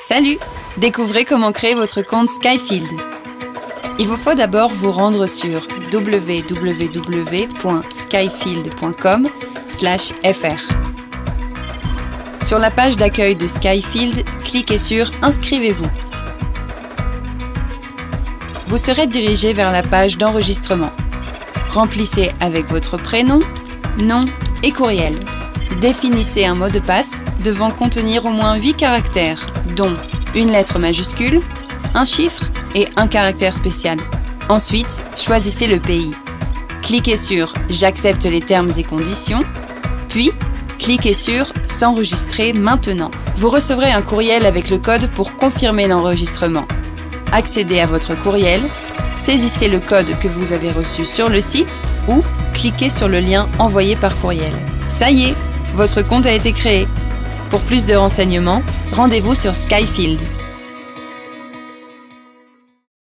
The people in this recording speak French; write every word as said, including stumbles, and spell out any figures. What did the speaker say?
Salut! Découvrez comment créer votre compte Skyfield. Il vous faut d'abord vous rendre sur w w w point skyfield point com slash f r. Sur la page d'accueil de Skyfield, cliquez sur « Inscrivez-vous ». Vous serez dirigé vers la page d'enregistrement. Remplissez avec votre prénom, nom et courriel. Définissez un mot de passe devant contenir au moins huit caractères, dont une lettre majuscule, un chiffre et un caractère spécial. Ensuite, choisissez le pays. Cliquez sur « J'accepte les termes et conditions », puis cliquez sur « S'enregistrer maintenant ». Vous recevrez un courriel avec le code pour confirmer l'enregistrement. Accédez à votre courriel, saisissez le code que vous avez reçu sur le site ou cliquez sur le lien envoyé par courriel. Ça y est, votre compte a été créé. Pour plus de renseignements, rendez-vous sur Skyfield.